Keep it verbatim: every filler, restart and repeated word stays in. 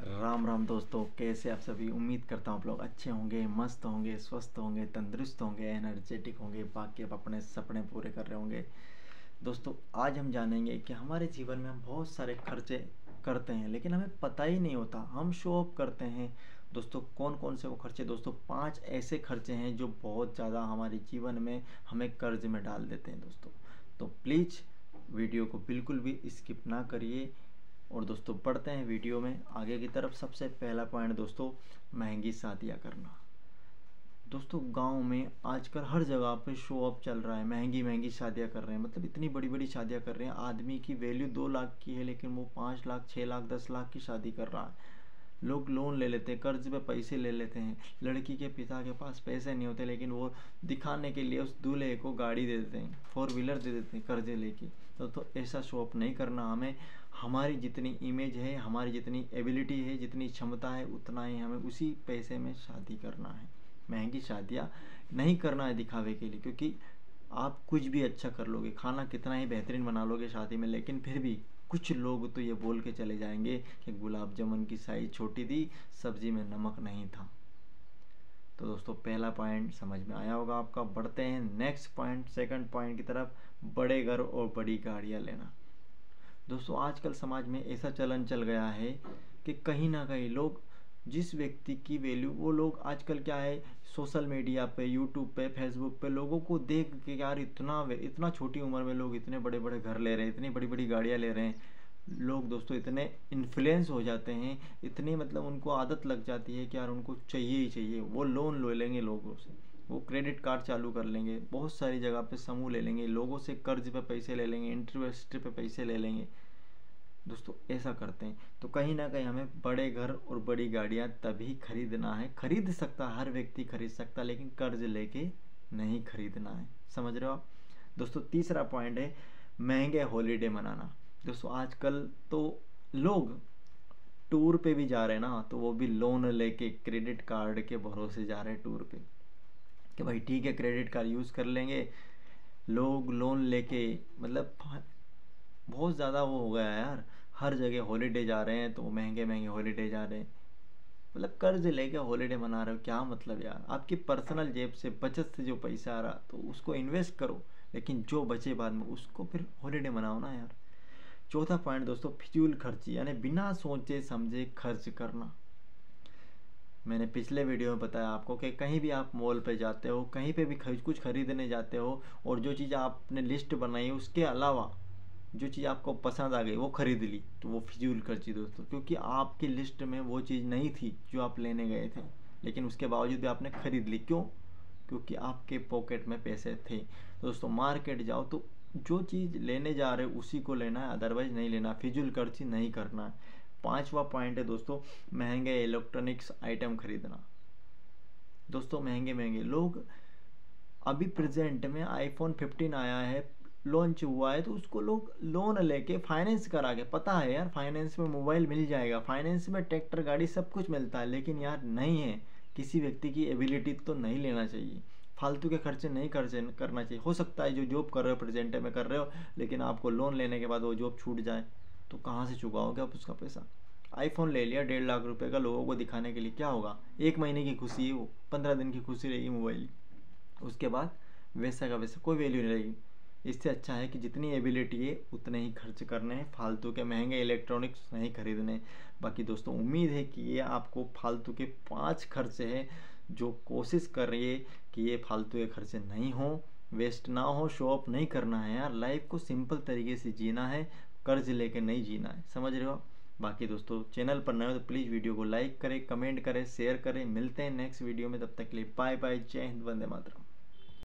राम राम दोस्तों, कैसे आप सभी। उम्मीद करता हूँ आप लोग अच्छे होंगे, मस्त होंगे, स्वस्थ होंगे, तंदुरुस्त होंगे, एनर्जेटिक होंगे, बाकी आप अपने सपने पूरे कर रहे होंगे। दोस्तों, आज हम जानेंगे कि हमारे जीवन में हम बहुत सारे खर्चे करते हैं लेकिन हमें पता ही नहीं होता, हम शो ऑफ करते हैं। दोस्तों, कौन कौन से वो खर्चे। दोस्तों, पांच ऐसे खर्चे हैं जो बहुत ज़्यादा हमारे जीवन में हमें कर्ज में डाल देते हैं दोस्तों। तो प्लीज़ वीडियो को बिल्कुल भी स्किप ना करिए। और दोस्तों, बढ़ते हैं वीडियो में आगे की तरफ। सबसे पहला पॉइंट दोस्तों, महंगी शादियाँ करना। दोस्तों, गांव में आजकल हर जगह पे शो ऑफ चल रहा है, महंगी महंगी शादियां कर रहे हैं, मतलब इतनी बड़ी बड़ी शादियां कर रहे हैं। आदमी की वैल्यू दो लाख की है लेकिन वो पाँच लाख छः लाख दस लाख की शादी कर रहा है। लोग लोन ले लेते हैं, कर्ज पे पैसे ले लेते हैं। लड़की के पिता के पास पैसे नहीं होते लेकिन वो दिखाने के लिए उस दूल्हे को गाड़ी दे देते हैं, फोर व्हीलर दे देते हैं कर्जे लेके। तो, तो ऐसा शो ऑफ नहीं करना हमें। हमारी जितनी इमेज है, हमारी जितनी एबिलिटी है, जितनी क्षमता है, उतना ही हमें उसी पैसे में शादी करना है। महंगी शादियाँ नहीं करना है दिखावे के लिए, क्योंकि आप कुछ भी अच्छा कर लोगे, खाना कितना ही बेहतरीन बना लोगे शादी में, लेकिन फिर भी कुछ लोग तो ये बोल के चले जाएंगे कि गुलाब जामुन की साइज छोटी थी, सब्जी में नमक नहीं था। तो दोस्तों, पहला पॉइंट समझ में आया होगा आपका। बढ़ते हैं नेक्स्ट पॉइंट, सेकंड पॉइंट की तरफ। बड़े घर और बड़ी गाड़ियाँ लेना। दोस्तों, आजकल समाज में ऐसा चलन चल गया है कि कहीं ना कहीं लोग, जिस व्यक्ति की वैल्यू, वो लोग आजकल क्या है, सोशल मीडिया पे, यूट्यूब पे, फेसबुक पे लोगों को देख के यार इतना इतना छोटी उम्र में लोग इतने बड़े बड़े घर ले रहे हैं, इतनी बड़ी बड़ी गाड़ियाँ ले रहे हैं। लोग दोस्तों इतने इन्फ्लुएंस हो जाते हैं, इतनी मतलब उनको आदत लग जाती है कि यार उनको चाहिए ही चाहिए। वो लोन ले लेंगे लोगों से, वो क्रेडिट कार्ड चालू कर लेंगे, बहुत सारी जगह पे समूह ले लेंगे, लोगों से कर्ज पे पैसे ले लेंगे, इंटरेस्ट पे पैसे ले लेंगे। दोस्तों, ऐसा करते हैं तो कहीं ना कहीं हमें बड़े घर और बड़ी गाड़ियां तभी खरीदना है। खरीद सकता, हर व्यक्ति खरीद सकता, लेकिन कर्ज लेके नहीं खरीदना है। समझ रहे हो आप। दोस्तों, तीसरा पॉइंट है महंगे हॉलीडे मनाना। दोस्तों, आजकल तो लोग टूर पे भी जा रहे हैं ना, तो वो भी लोन लेके क्रेडिट कार्ड के भरोसे जा रहे हैं टूर पे, कि भाई ठीक है क्रेडिट कार्ड यूज़ कर लेंगे। लोग लोन लेके, मतलब बहुत ज़्यादा वो हो गया है यार। हर जगह हॉलीडे जा रहे हैं तो महंगे महंगे हॉलीडे जा रहे हैं, मतलब कर्ज लेके हॉलीडे मना रहे हो। क्या मतलब यार, आपकी पर्सनल जेब से, बचत से जो पैसा आ रहा तो उसको इन्वेस्ट करो, लेकिन जो बचे बाद में उसको फिर हॉलीडे मनाओ ना यार। चौथा पॉइंट दोस्तों, फिजूल खर्ची, यानी बिना सोचे समझे खर्च करना। मैंने पिछले वीडियो में बताया आपको कि कहीं भी आप मॉल पे जाते हो, कहीं पे भी कुछ खरीदने जाते हो, और जो चीज़ आपने लिस्ट बनाई है उसके अलावा जो चीज़ आपको पसंद आ गई वो खरीद ली, तो वो फिजूल खर्ची दोस्तों, क्योंकि आपकी लिस्ट में वो चीज़ नहीं थी जो आप लेने गए थे, लेकिन उसके बावजूद भी आपने खरीद ली। क्यों? क्योंकि आपके पॉकेट में पैसे थे। तो दोस्तों, मार्केट जाओ तो जो चीज़ लेने जा रहे हो उसी को लेना है, अदरवाइज नहीं लेना। फिजूल खर्ची नहीं करना है। पांचवा पॉइंट है दोस्तों, महंगे इलेक्ट्रॉनिक्स आइटम खरीदना। दोस्तों, महंगे महंगे लोग, अभी प्रेजेंट में आईफोन फिफ्टीन आया है, लॉन्च हुआ है, तो उसको लोग लोन लेके फाइनेंस करा के, पता है यार फाइनेंस में मोबाइल मिल जाएगा, फाइनेंस में ट्रैक्टर गाड़ी सब कुछ मिलता है, लेकिन यार नहीं है, किसी व्यक्ति की एबिलिटी तो नहीं लेना चाहिए। फालतू के खर्चे नहीं खर्चे करना चाहिए। हो सकता है जो जॉब कर रहे हो प्रेजेंट में कर रहे हो, लेकिन आपको लोन लेने के बाद वो जॉब छूट जाए, तो कहाँ से चुकाओगे आप उसका पैसा। आईफोन ले लिया डेढ़ लाख रुपए का लोगों को दिखाने के लिए, क्या होगा? एक महीने की खुशी है वो, पंद्रह दिन की खुशी रहेगी मोबाइल, उसके बाद वैसा का वैसा कोई वैल्यू नहीं रहेगी। इससे अच्छा है कि जितनी एबिलिटी है उतने ही खर्च करने हैं, फालतू के महंगे इलेक्ट्रॉनिक्स नहीं खरीदने। बाकी दोस्तों, उम्मीद है कि ये आपको फालतू के पांच खर्चे हैं, जो कोशिश कर रही है कि ये फालतू के खर्चे नहीं हो, वेस्ट ना हो। शो ऑफ नहीं करना है यार, लाइफ को सिंपल तरीके से जीना है, कर्ज लेके नहीं जीना है। समझ रहे हो? बाकी दोस्तों, चैनल पर नए हो तो प्लीज़ वीडियो को लाइक करें, कमेंट करें, शेयर करें। मिलते हैं नेक्स्ट वीडियो में, तब तक के लिए बाय बाय। जय हिंद, वंदे मातरम।